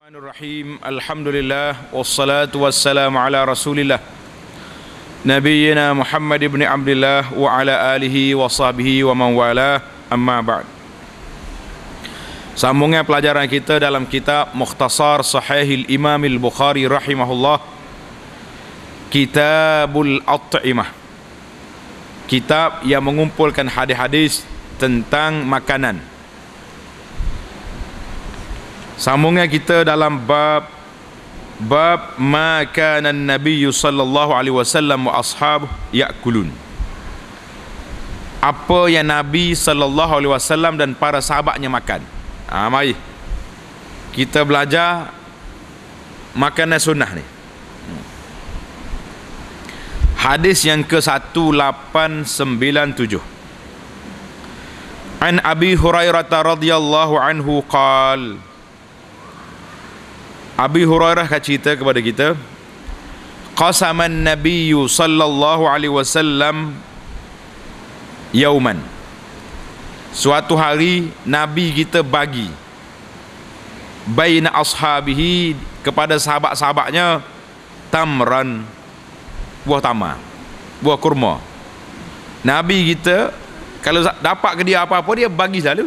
Bismillahirrahmanirrahim. Alhamdulillah wassalatu wassalamu ala Rasulillah Nabiyyina Muhammad ibn Abdullah wa ala alihi wa sahbihi wa man wala, amma ba'd. Sambungan pelajaran kita dalam kitab Mukhtasar Sahihil Imam Al-Bukhari rahimahullah, Kitabul At'imah, kitab yang mengumpulkan hadis-hadis tentang makanan. Sambungan kita dalam bab makanan Nabi sallallahu alaihi wasallam wa ashab ya'kulun. Apa yang Nabi sallallahu alaihi wasallam dan para sahabatnya makan. Mari kita belajar makanan sunnah ni. Hadis yang ke-1897. An Abi Hurairah radhiyallahu anhu qala, Abi Hurairah cerita kepada kita, qasaman nabiyyu sallallahu alaihi wasallam yauman, suatu hari Nabi kita bagi baina ashabihi, kepada sahabat-sahabatnya, tamran, buah tamar, buah kurma. Nabi kita kalau dapat ke dia apa-apa, dia bagi selalu.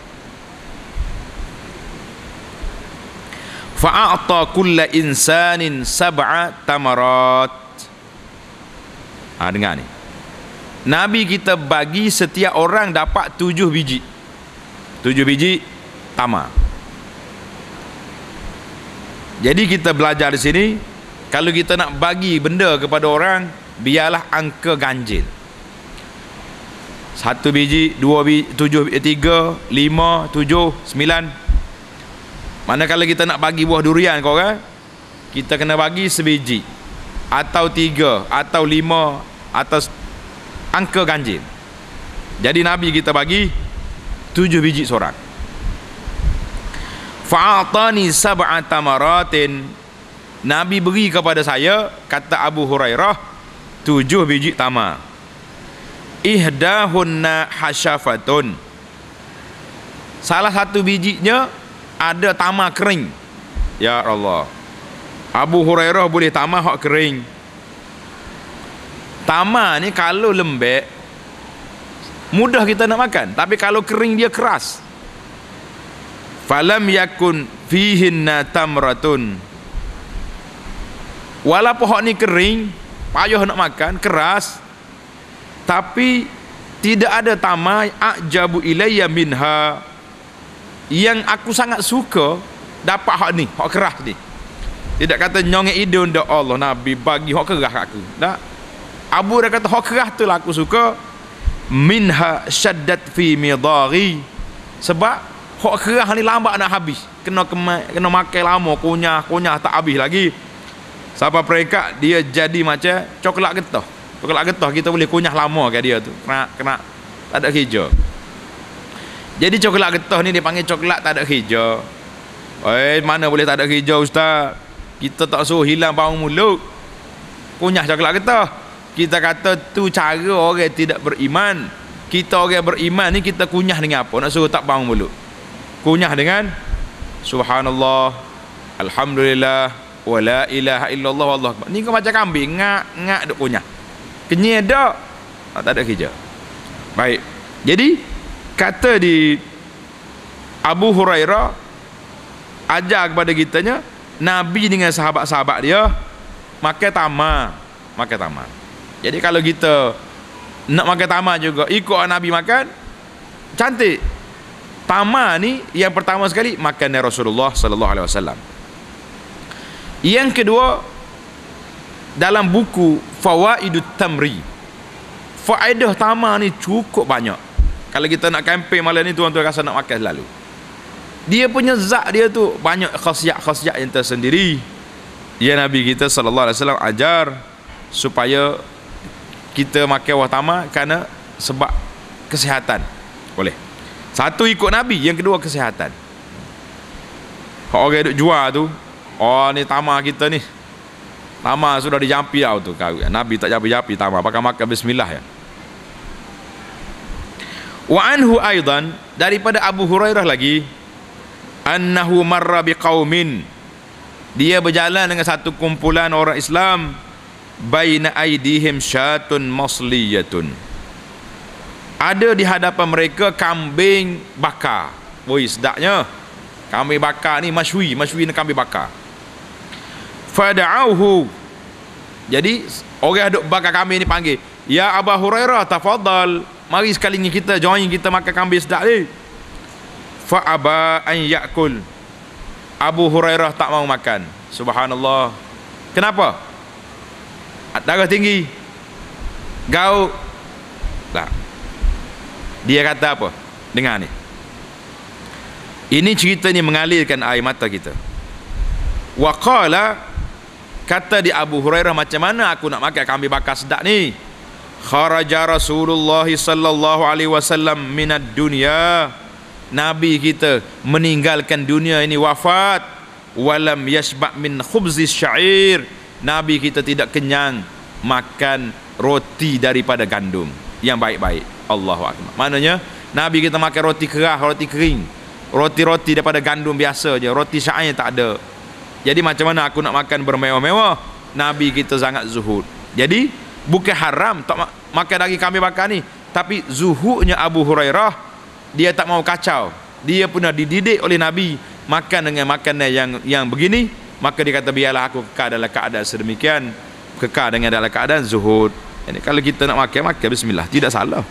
Fa'a'ta kulla insanin sab'a tamarat. Dengar ni. Nabi kita bagi setiap orang dapat 7 biji. 7 biji tamar. Jadi kita belajar di sini, kalau kita nak bagi benda kepada orang, biarlah angka ganjil. 1 biji, 2 biji, 7, 3, 5, 7, 9. Manakala kita nak bagi buah durian ke orang, kita kena bagi sebiji, atau 3, atau 5, atau angka ganjil. Jadi Nabi kita bagi 7 biji seorang. Fa'atani sab'a tamaratin, Nabi beri kepada saya, kata Abu Hurairah, 7 biji tamar. Ihdahunna hasyafatun, salah satu bijinya ada tamar kering. Ya Allah, Abu Hurairah boleh tamar hak kering. Tamar ni kalau lembek mudah kita nak makan, tapi kalau kering dia keras. Falam yakun fihinna tamratun, walaupun hak ni kering, payah nak makan, keras, tapi tidak ada tamar ajabu ilayya minha, yang aku sangat suka dapat hak ni, hak keras ni. Tidak kata nyongek hidung dak, Allah Nabi bagi hak keras kat aku. Tak. Abu dah kata hak keras tu lah aku suka. Minha syaddat fi midari, sebab hak keras ni lambat nak habis. Kena makan lama, kunyah tak habis lagi. Sampai peringkat dia jadi macam coklat getah. Coklat getah kita boleh kunyah lama kat dia tu. Kena tak ada hijau. Jadi coklat getah ni dia panggil coklat tak ada hijau. Mana boleh tak ada hijau, Ustaz? Kita tak suruh hilang bau mulut, kunyah coklat getah. Kita kata tu cara orang tidak beriman. Kita orang beriman ni kita kunyah dengan apa? Nak suruh tak bau mulut. Kunyah dengan subhanallah, alhamdulillah, wa la ilaha illallah, wallahu akbar. Ni kau macam kambing, ngak duk kunyah. Kenyai dak, tak ada hijau. Baik. Jadi kata di Abu Hurairah ajar kepada kitanya, Nabi dengan sahabat-sahabat dia makan tamar. Jadi kalau kita nak makan tamar juga, ikut Nabi makan, cantik. Tamar ni yang pertama sekali makan Rasulullah sallallahu alaihi wasallam. Yang kedua, dalam buku Fawaidut Tamri, faedah tamar ni cukup banyak. Kalau kita nak kempen malam ni, tuan-tuan rasa nak makan selalu. Dia punya zat dia tu banyak khasiat-khasiat yang tersendiri. Ya, Nabi kita sallallahu alaihi wasallam ajar supaya kita makan buah tamar kerana sebab kesihatan. Boleh. Satu ikut Nabi, yang kedua kesihatan. Kalau orang duk jual tu, ni tamar kita ni, tamar sudah dijampi tau tu. Nabi tak jampi-jampi tamar, pakai makan bismillah ya. Wa anhu aidan, daripada Abu Hurairah lagi, annahu marra biqaumin, Dia berjalan dengan satu kumpulan orang Islam, baina aidihim syatun masliyatun. Ada di hadapan mereka kambing bakar. Woi, sedapnya. Kambing bakar ni masywi ni kambing bakar. Fada'auhu. Jadi orang duk bakar kambing ni panggil, "Ya Abu Hurairah, tafadhal, mari sekali ni kita join, kita makan kambing sedap ni." Fa aba an yakul. Abu Hurairah tak mau makan. Subhanallah. Kenapa? Darah tinggi. Gauk. Tak. Dia kata apa? Dengar ni. Ini cerita ni mengalirkan air mata kita. Wa qala, kata di Abu Hurairah, macam mana aku nak makan kambing bakar sedap ni? Kharaja Rasulullah sallallahu alaihi wasallam minad dunya. Nabi kita meninggalkan dunia ini, wafat. Walam yashba' min khubzis syair. Nabi kita tidak kenyang makan roti daripada gandum yang baik-baik. Allahu akbar. Maknanya Nabi kita makan roti keras, roti kering, roti-roti daripada gandum biasa je, roti syair tak ada. Jadi macam mana aku nak makan bermewah-mewah? Nabi kita sangat zuhud. Jadi bukan haram tak makan daging kambing bakar ni, tapi zuhudnya Abu Hurairah, dia tak mau kacau. Dia pernah dididik oleh Nabi makan dengan makanan yang begini, maka dia kata biarlah aku kekal dalam keadaan sedemikian, kekal dengan dalam keadaan zuhud. Jadi kalau kita nak makan bismillah, tidak salah.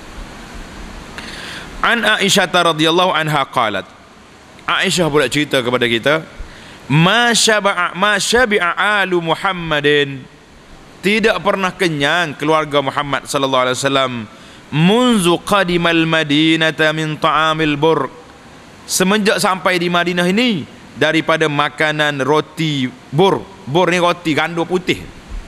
An Aisyah radhiyallahu anha qalat, Aisyah pula cerita kepada kita, ma syabi'a alu Muhammadin, tidak pernah kenyang keluarga Muhammad sallallahu alaihi wasallam, munzu qadimal madinata min ta'amil bur, semenjak sampai di Madinah ini daripada makanan roti bur. Bur ni roti gandum putih.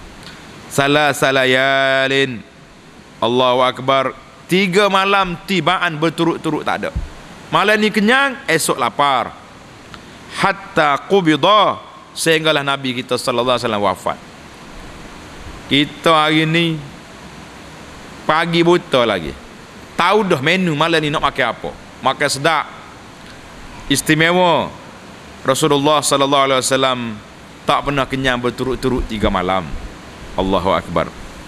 Salayalin, Allahu akbar, 3 malam tibaan berturut-turut tak ada. Malam ni kenyang, esok lapar. Hatta qubida, sehinggalah Nabi kita sallallahu alaihi wasallam wafat. Kita hari ni pagi buta lagi, tahu dah menu malam ni nak makan apa. Makan sedap, istimewa. Rasulullah sallallahu alaihi wasallam tak pernah kenyang berturut-turut 3 malam. Allahu akbar.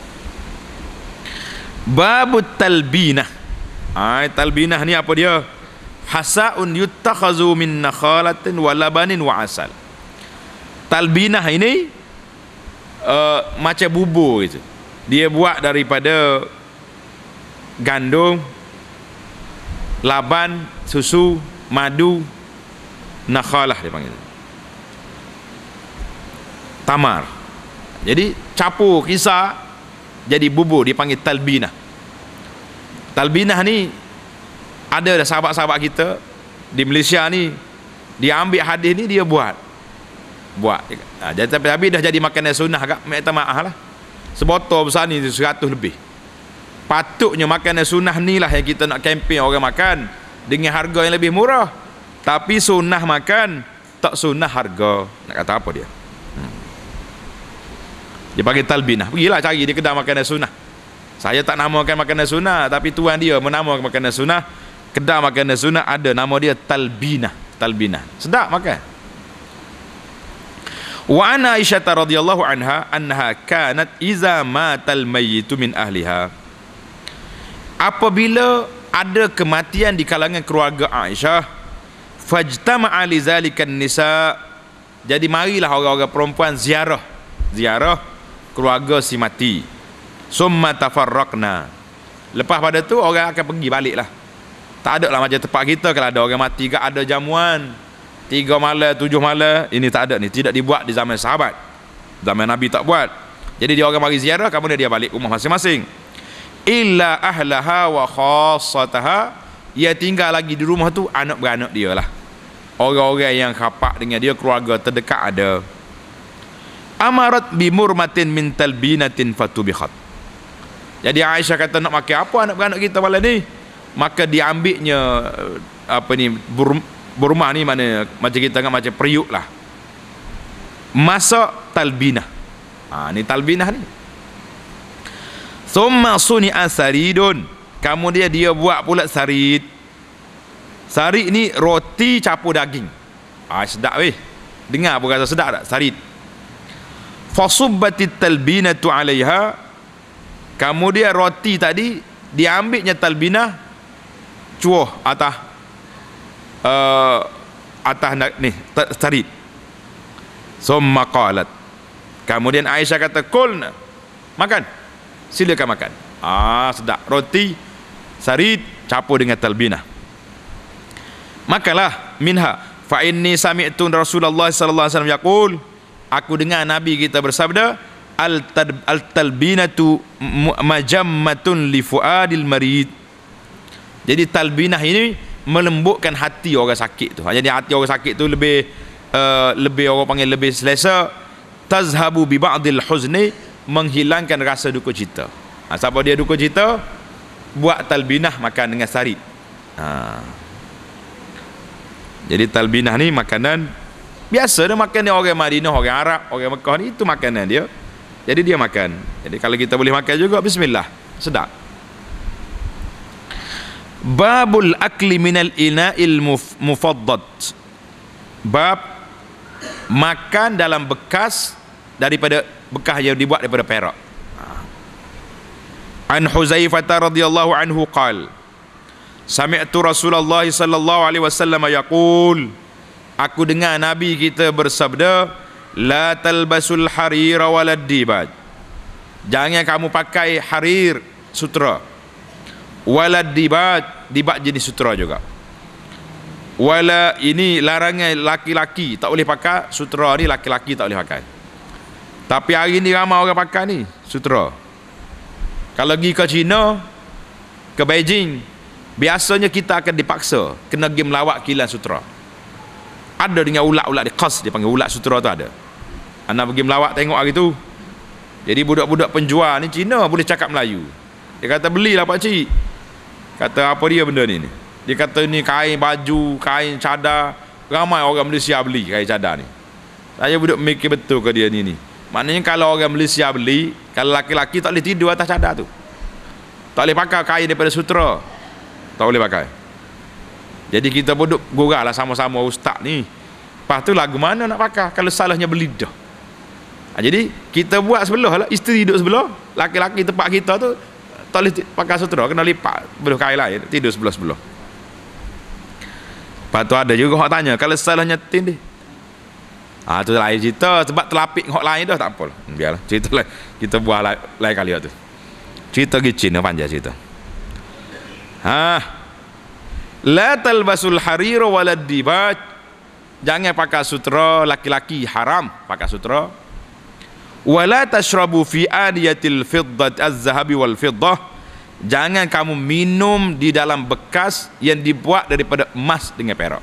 Babut talbinah. Talbinah ni apa dia? Hasaun yuttakhazu min nakhalatin wa labanin wa asal. Talbinah ini macam bubur gitu. Dia buat daripada gandum, laban, susu, madu, nakhalah dia panggil, tamar. Jadi campur kisar jadi bubur, dipanggil talbinah. Talbinah ni ada dah sahabat-sahabat kita di Malaysia ni, dia ambil hadis ni, dia buat. Tapi dah jadi makanan sunnah agak, minta maaf lah. Sebotol besar ni 100 lebih. Patutnya makanan sunnah ni lah yang kita nak kempen orang makan dengan harga yang lebih murah. Tapi sunnah makan, tak sunnah harga. Nak kata apa dia? Dia panggil talbinah. Pergilah cari di kedai makanan sunnah. Saya tak namakan makanan sunnah, tapi tuan dia menamakan makanan sunnah. Kedai makanan sunnah ada nama dia talbinah. Talbinah sedap makan. Wa ana Aisyah radhiyallahu anha annaha kanat iza matal mayyitu min ahliha, apabila ada kematian di kalangan keluarga Aisyah, fajtama'a li zalikan nisa, jadi marilah orang-orang perempuan ziarah keluarga si mati. Summa tafarraqna, lepas pada tu orang akan pergi balik lah. Tak ada lah macam tempat kita, kalau ada orang mati ke ada jamuan 3 malam 7 malam, ini tak ada ni, tidak dibuat di zaman sahabat, zaman Nabi tak buat. Jadi dia orang mari ziarah, kemudian dia balik rumah masing-masing. Illa ahlaha wa khassataha, ia tinggal lagi di rumah tu anak beranak dia lah, orang-orang yang rapat dengan dia, keluarga terdekat ada. Amarat bimurmatin min talbinatin fatubikhat, jadi Aisyah kata nak makan apa anak beranak kita malam ni, maka diambilnya burma ni, mana macam kita anggap macam periuk lah, masak talbinah. Ni talbinah ni. Thumma suni'a saridun, kemudian dia buat pula sarid. Sarid ni roti campur daging. Sedap weh. Dengar pun rasa sedap tak? Sarit. Fasubbatit talbinatu 'alaiha. Kemudian roti tadi diambilnya talbinah cuah atas ni sarit. Summa qalat. Kemudian Aisyah kata, "Kulna." Makan. Silakan makan. Sedap. Roti sarit campur dengan talbinah. Makanlah minha. Fa inni sami'tu Rasulullah sallallahu alaihi wasallam yaqul, aku dengar Nabi kita bersabda, al-talbinatu majammatun li fuadil marid. Jadi talbinah ini melembutkan hati orang sakit tu. Jadi hati orang sakit tu lebih orang panggil lebih selesa. Tazhabu bi ba'dil huzni, menghilangkan rasa duka cita. Siapa dia duka cita, buat talbinah makan dengan sarit. Jadi talbinah ni makanan biasa dia makan dia orang Madinah, orang Arab, orang Mekah ni, itu makanan dia. Jadi dia makan. Jadi kalau kita boleh makan juga, bismillah, sedap. Babul akli minal ina'il mufaddad. Bab makan dalam bekas daripada bekas yang dibuat daripada perak. An Huzaifah radhiyallahu anhu qala, sami'tu Rasulullah sallallahu alaihi wasallam yaqul, aku dengar Nabi kita bersabda, la talbasul harira walad dibaj. Jangan kamu pakai harir, sutra. Walad dibaj, dibaj jenis sutra juga. Wala, ini larangan laki-laki tak boleh pakai sutra ni, laki-laki tak boleh pakai. Tapi hari ni ramai orang pakai ni sutra. Kalau pergi ke China, ke Beijing, biasanya kita akan dipaksa kena pergi melawat kilang sutra. Ada dengan ulat-ulat dia khas, dia panggil ulat sutra tu ada. Anak pergi melawat tengok hari tu. Jadi budak-budak penjual ni Cina boleh cakap Melayu. Dia kata, belilah pak cik. Kata, apa dia benda ni? Dia kata, ni kain baju, kain cadar. Ramai orang Malaysia beli kain cadar ni. Saya budak mikir betul ke dia ni. Maknanya kalau orang Malaysia beli, kalau laki-laki tak boleh tidur atas cadar tu. Tak boleh pakai kain daripada sutra. Tak boleh pakai. Jadi kita duduk gurau lah sama-sama ustaz ni. Lepas tu lagu mana nak pakai kalau salahnya berlidah. Jadi kita buat sebelah lah, isteri duduk sebelah, laki-laki tempat kita tu tak boleh pakai sutra, kena lipat belah kain lain, tidur sebelah-sebelah. Lepas tu ada juga orang tanya, kalau salahnya tindih, tu lain cerita, sebab terlapik orang lain dah, tak apalah, biarlah cerita lain, kita buat lain kali tu. Cerita Cina panjang cerita. La talbasul harira walad dibaj. Jangan pakai sutra, laki-laki haram pakai sutra. Wala tashrabu fi aniyatil fiddat az-zahabi wal fiddah. Jangan kamu minum di dalam bekas yang dibuat daripada emas dengan perak.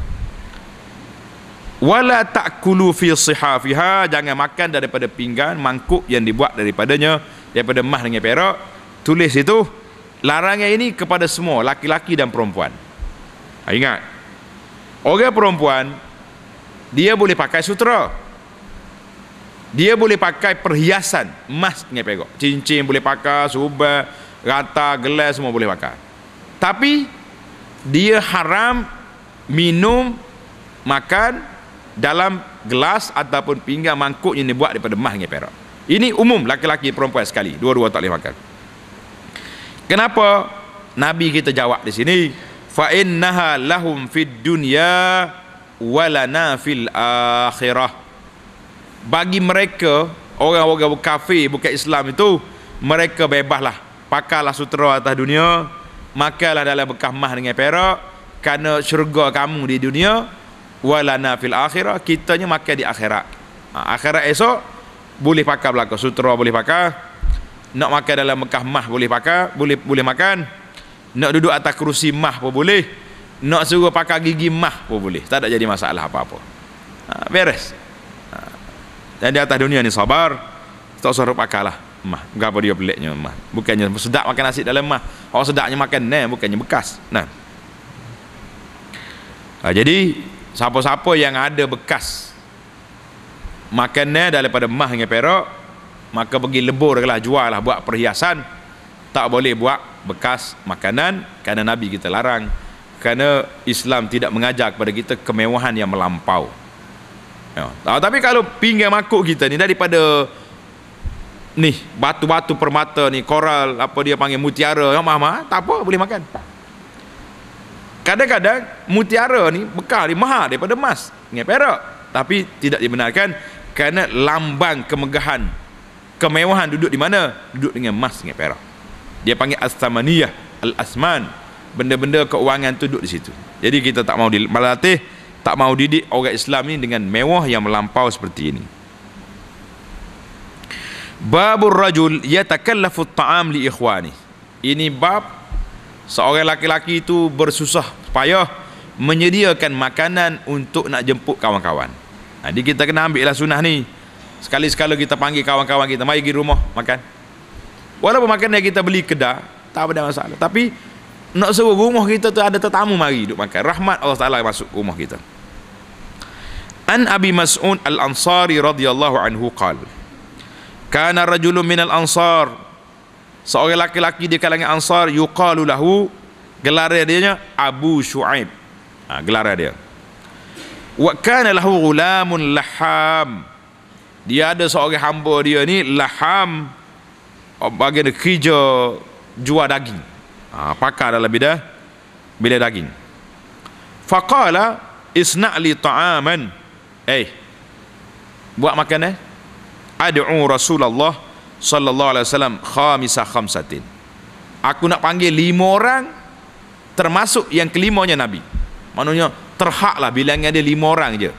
Wala ta'kulu fi sihafiha. Jangan makan daripada pinggan, mangkuk yang dibuat daripadanya daripada emas dengan perak. Tulis itu. Larangan ini kepada semua, laki-laki dan perempuan. Ingat, orang perempuan dia boleh pakai sutra, dia boleh pakai perhiasan emas dengan perak, cincin boleh pakai, subah, rata, gelas semua boleh pakai. Tapi dia haram minum, makan dalam gelas ataupun pinggan, mangkuk yang dibuat daripada emas dengan perak. Ini umum, laki-laki perempuan sekali, dua-dua tak boleh makan. Kenapa Nabi kita jawab di sini, fa innaha lahum fid dunya walana fil akhirah. Bagi mereka orang-orang kafir bukan Islam itu, mereka bebaslah, pakailah sutra atas dunia, makanlah dalam bekas emas dengan perak, kerana syurga kamu di dunia, walana fil akhirah, kitanya makan di akhirat. Akhirat esok boleh pakai belaka sutra, boleh pakai. Nak makan dalam bekas emas boleh pakai, boleh makan. Nak duduk atas kerusi emas pun boleh. Nak suruh pakai gigi emas pun boleh. Tak ada jadi masalah apa-apa. Beres. Dan di atas dunia ni sabar, tak suruh pakailah emas. Berapa dia peliknya emas. Bukannya sedap makan nasi dalam emas. Orang sedapnya makan bukannya bekas. Jadi siapa-siapa yang ada bekas makan daripada emas dengan perak, maka pergi leburlah, jual lah, buat perhiasan. Tak boleh buat bekas makanan, kerana Nabi kita larang. Kerana Islam tidak mengajar kepada kita kemewahan yang melampau. Tapi kalau pinggan makuk kita ni daripada ni batu-batu permata ni, koral, apa dia panggil, mutiara, mahal-mahal, tak apa, boleh makan. Kadang-kadang mutiara ni bekal ni mahal daripada emas dengan perak, tapi tidak dibenarkan kerana lambang kemegahan, kemewahan duduk di mana? Duduk dengan emas dengan perak. Dia panggil as-samaniyah, al-asman. Benda-benda keuangan tu duduk di situ. Jadi kita tak mau melatih, tak mau didik orang Islam ni dengan mewah yang melampau seperti ini. Babur rajul yatakallafu at-ta'am li ikhwani. Ini bab seorang laki-laki itu bersusah payah menyediakan makanan untuk nak jemput kawan-kawan. Jadi kita kena ambil lah sunnah ni. Sekali-sekala kita panggil kawan-kawan kita, mari pergi rumah makan. Walaupun makanan yang kita beli kedai, tak ada masalah. Tapi nak suruh rumah kita tu ada tetamu mari duduk makan. Rahmat Allah Ta'ala masuk rumah kita. An Abi Mas'ud Al-Ansari radhiyallahu anhu qala, kana rajulun minal ansar, seorang laki-laki di kalangan Ansar, yuqalu lahu, gelar dia Abu Shu'aib, gelar dia. Wa kana lahu ghulamun laham, dia ada seorang hamba dia ni laham, bagian kerja jual daging, pakar dalam bidang daging. Faqala isna' li ta'aman, buat makanan, ad'u Rasulullah sallallahu alaihi wasallam khamisa khamsatin, aku nak panggil 5 orang termasuk yang kelimanya Nabi. Maknanya terhaklah bilangan dia 5 orang je.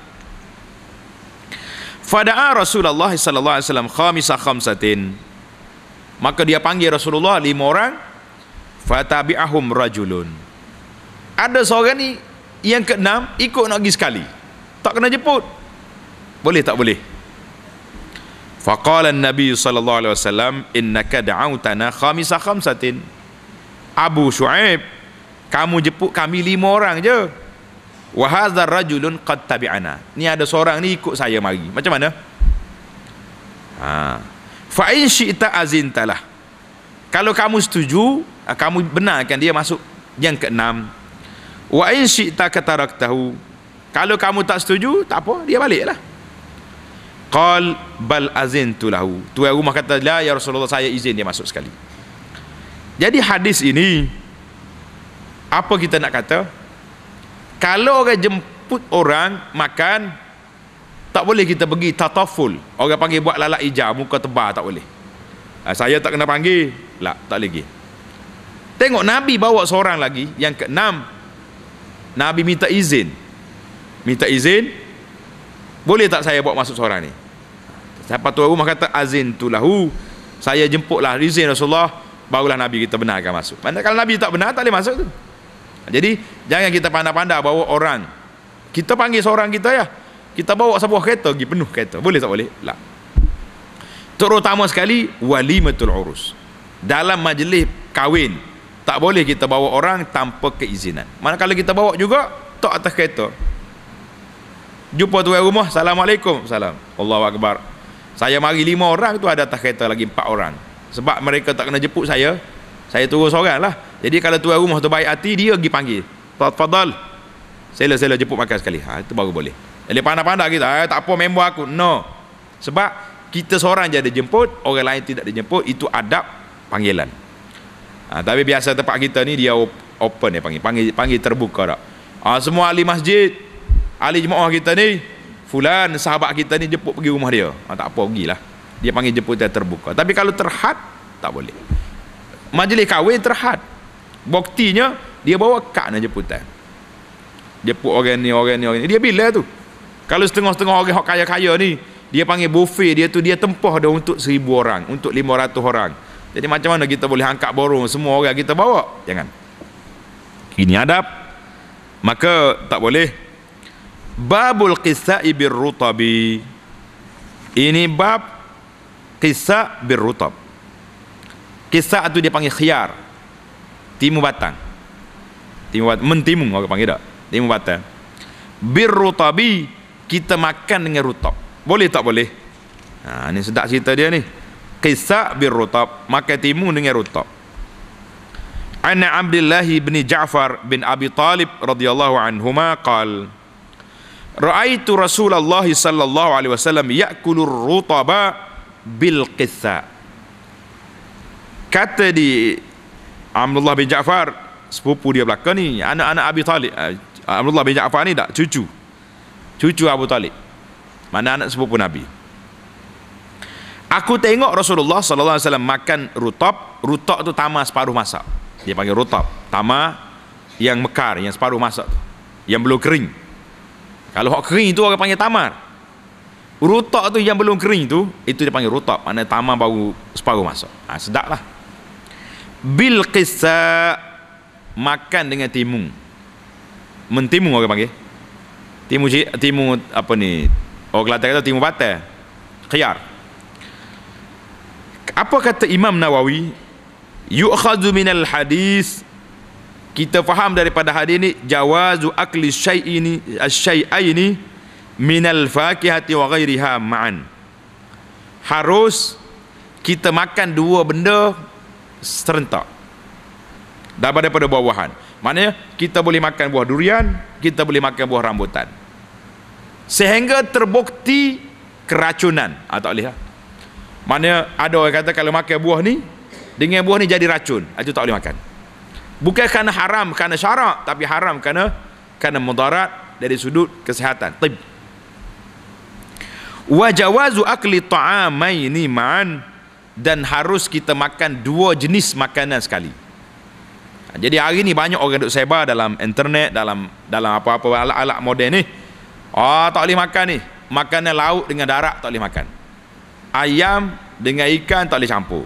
Fada'a Rasulullah sallallahu alaihi wasallam khamisa khamsatin, maka dia panggil Rasulullah 5 orang. Fatabi'ahum rajulun, ada seorang ni yang ke-6 ikut nak pergi sekali, tak kena jemput. Boleh tak boleh? Faqala an-nabi sallallahu alaihi wasallam innaka da'autana khamisa khamsatin, Abu Shu'aib, kamu jemput kami 5 orang je. Wa hadzal rajulun qad tabi'ana, ni ada seorang ni ikut saya mari. Macam mana? Fa in syi'ta azintalah, kalau kamu setuju, kamu benarkan dia masuk yang ke-6. Wa in syi'ta kataraktahu, kalau kamu tak setuju, tak apa, dia baliklah. Qal bal azintu lahu, tuan rumah kata, la ya Rasulullah, saya izin dia masuk sekali. Jadi hadis ini apa kita nak kata? Kalau orang jemput orang makan, tak boleh kita pergi tataful, orang panggil buat lalak hijau, muka tebal, tak boleh. Saya tak kena panggil, tak lagi. Tengok Nabi bawa seorang lagi yang ke-6, Nabi minta izin, boleh tak saya bawa masuk seorang ni? Siapa tuan rumah kata azintu lahu, saya jemputlah, izin Rasulullah, barulah Nabi kita benarkan masuk. Kalau Nabi tak benar, tak boleh masuk tu. Jadi jangan kita pandai-pandai bawa orang. Kita panggil seorang kita ya, kita bawa sebuah kereta pergi penuh kereta, boleh tak boleh? Tak. Terutama sekali walimatul urus, dalam majlis kahwin, tak boleh kita bawa orang tanpa keizinan. Manakala kita bawa juga tak atas kereta, jumpa tuan rumah, Assalamualaikum, salam, Allahu Akbar, saya mari 5 orang tu, ada atas kereta lagi 4 orang. Sebab mereka tak kena jemput saya turun seorang lah. Jadi kalau tuan rumah tu baik hati, dia pergi panggil, tafadhal, sila jemput makan sekali, itu baru boleh. Jadi pandai-pandai kita, tak apa member aku, no. Sebab kita seorang je ada jemput, orang lain tidak dijemput, itu adab panggilan. Tapi biasa tempat kita ni dia open, dia panggil terbuka tak. Semua ahli masjid, ahli jemaah kita ni, fulan sahabat kita ni jemput pergi rumah dia, tak apa, pergilah. Dia panggil jemputan terbuka. Tapi kalau terhad, tak boleh. Majlis kahwin terhad, buktinya dia bawa kad nak jemputan, jemput orang ni, dia bila tu. Kalau setengah-setengah orang kaya-kaya ni, dia panggil buffet, dia tu dia tempah dah untuk 1000 orang, untuk 500 orang. Jadi macam mana kita boleh angkat borong semua orang kita bawa? Jangan. Ini adab, maka tak boleh. Babul qissa'i birrutabi, ini bab qissa' birrutab. Qissa' tu dia panggil khiyar, timu batang, mentimung orang panggil tak, timu batang. Birrutabi, kita makan dengan rutab, boleh tak boleh? Ni sedap cerita dia ni. Qissa' birrutab, makan timu dengan rutab. Anna Abdullah bin Ja'far bin Abi Talib radhiyallahu anhuma qal, Ra'aitu Rasulullah sallallahu alaihi wasallam ya'kulur rutaba bil qitha. Kata di Abdullah bin Ja'far, sepupu dia belakang ni, anak-anak Abi Talib. Abdullah bin Ja'far ni tak cucu Abu Talib, mana anak sepupu Nabi. Aku tengok Rasulullah sallallahu alaihi wasallam makan rutab tu tamar separuh masak. Dia panggil rutab, tamar yang mekar, yang separuh masak tu, yang belum kering. Kalau hak kering tu orang panggil tamar. Rutab tu yang belum kering tu, itu dia panggil rutab, mana tamar baru separuh masak. Sedap lah. Bil qissa, makan dengan timun. Mentimun orang panggil. Timun apa ni? Orang Kelantan kata timun batal. Khiyar. Apa kata Imam Nawawi? Yu'khadhu minal hadis, kita faham daripada hadis ni, jawazu akli syai'aini minal fakihati wa ghairiha ma'an. Harus kita makan dua benda serentak daripada buah-buahan. Maknanya kita boleh makan buah durian, kita boleh makan buah rambutan, sehingga terbukti keracunan. Tak boleh lah. Maknanya ada orang kata kalau makan buah ni, dengan buah ni jadi racun, itu tak boleh makan. Bukan kerana haram kerana syarak, tapi haram kerana mudarat dari sudut kesihatan, tib. Wa jawazu akli ta'amaini ma'an, dan harus kita makan dua jenis makanan sekali. Jadi hari ni banyak orang duk sebar dalam internet, dalam apa-apa alat-alat moden ni, tak boleh makan ni, makanan lauk dengan darat tak boleh makan, ayam dengan ikan tak boleh campur,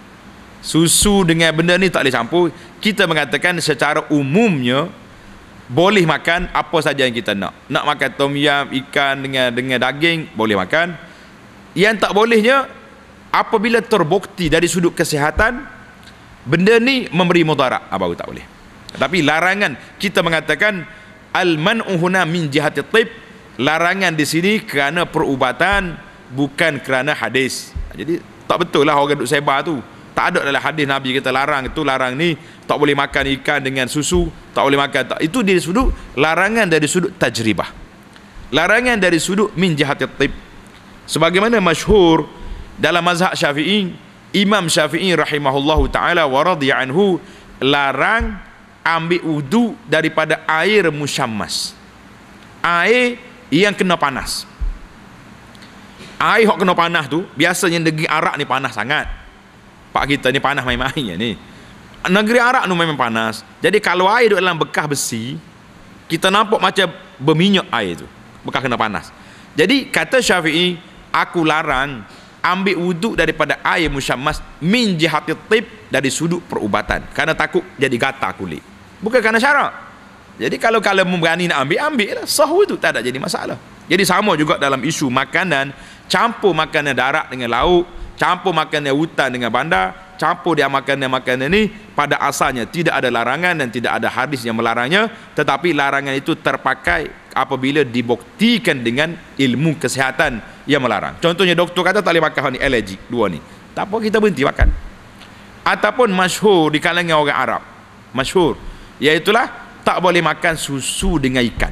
susu dengan benda ni tak boleh campur. Kita mengatakan secara umumnya boleh makan apa saja yang kita nak makan tom yam, ikan dengan daging boleh makan. Yang tak bolehnya apabila terbukti dari sudut kesihatan benda ni memberi mudarat, baru tak boleh. Tapi larangan, kita mengatakan al-man'u huna min jihati tib, larangan di sini kerana perubatan, bukan kerana hadis. Jadi tak betul lah orang duk sebar tu. Tak ada dalam hadis Nabi kita larang itu, larang ni tak boleh makan ikan dengan susu, tak boleh makan tak. Itu dari sudut larangan, dari sudut tajribah, larangan dari sudut min jihati tib. Sebagaimana masyhur dalam mazhab Syafi'i, Imam Syafi'i rahimahullahu ta'ala wa radhiya anhu larang ambil wudu daripada air musyammas, air yang kena panas. Air yang kena panas tu, biasanya negeri Arab ni panas sangat. Pak kita ni panas main-main ni. Negeri Arab tu memang panas. Jadi kalau air duduk dalam bekas besi, kita nampak macam berminyak air tu, bekas kena panas. Jadi kata Syafi'i, aku larang ambil wuduk daripada air musyammas min jihati tib, dari sudut perubatan, kerana takut jadi gatal kulit, bukan kerana syarak. Jadi kalau berani nak ambil lah, sah wuduk, tak ada jadi masalah. Jadi sama juga dalam isu makanan, campur makanan darat dengan lauk, campur makanan hutan dengan bandar, campur dia makanan ni, pada asalnya tidak ada larangan dan tidak ada hadis yang melarangnya, tetapi larangan itu terpakai apabila dibuktikan dengan ilmu kesihatan yang melarang. Contohnya doktor kata tak boleh makan ni, allergic dua ni, tak apa, kita berhenti makan. Ataupun masyhur di kalangan orang Arab, masyhur, iaitulah tak boleh makan susu dengan ikan,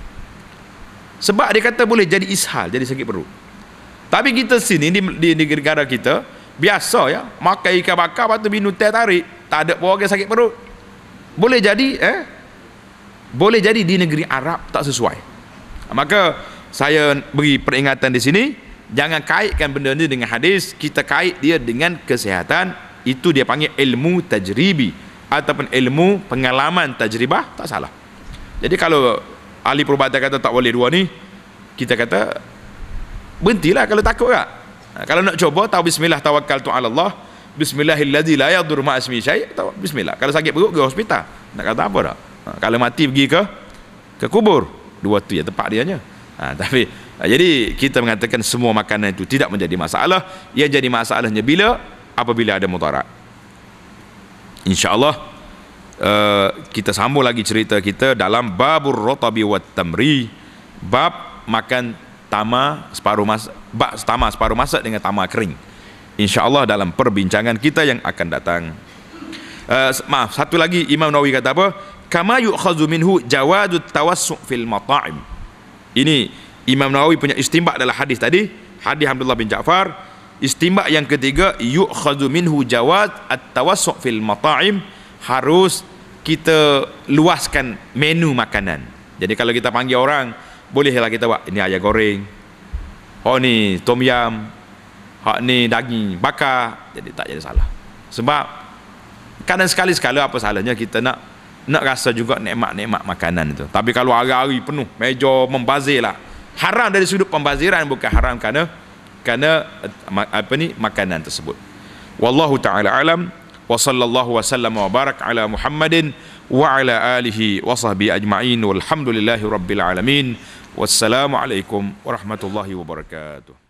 sebab dia kata boleh jadi ishal, jadi sakit perut. Tapi kita sini di negara kita biasa ya, makan ikan bakar lepas tu minum teh tarik, tak ada pun orang sakit perut. Boleh jadi boleh jadi di negeri Arab tak sesuai. Maka saya beri peringatan di sini, jangan kaitkan benda ni dengan hadis, kita kait dia dengan kesihatan. Itu dia panggil ilmu tajribi ataupun ilmu pengalaman tajribah, tak salah. Jadi kalau ahli perubatan kata tak boleh dua ni, kita kata berhentilah kalau takut tak. Kalau nak coba, tahu bismillah tawakkaltu ala Allah, bismillahilladzi la yadur ma ismi syai', tahu bismillah. Kalau sakit perut ke hospital, nak kata apa dah. Kalau mati pergi ke kubur, dua tu ya tempat dia nya. Tapi jadi kita mengatakan semua makanan itu tidak menjadi masalah. Yang jadi masalahnya apabila ada mudarat. InsyaAllah kita sambung lagi cerita kita dalam babur rotabi wat tamri, bab makan tamar separuh masak dengan tamar kering, InsyaAllah dalam perbincangan kita yang akan datang. Maaf, satu lagi Imam Nawawi kata apa? Kama yu'khazu minhu jawadut tawassu' fil mata'im. Ini Imam Nawawi punya istinbat dalam hadis tadi, hadis Abdullah bin Ja'far. Istinbat yang ketiga, yu'khadhu minhu jawaz at-tawassu' fil mata'im, harus kita luaskan menu makanan. Jadi kalau kita panggil orang, bolehlah kita buat ini ayam goreng, oh ni tom yam, hak ni daging bakar, jadi tak jadi salah. Sebab kadang sekali-sekala apa salahnya kita nak rasa juga nikmat-nikmat makanan itu. Tapi kalau hari-hari penuh meja membazir lah, haram dari sudut pembaziran, bukan haram kerana apa ni makanan tersebut. Wallahu taala alam, wa sallallahu wasallam wa barak ala Muhammadin wa ala alihi wa sahbihi ajma'in, walhamdulillahi rabbil alamin. Wassalamu alaikum warahmatullahi wabarakatuh.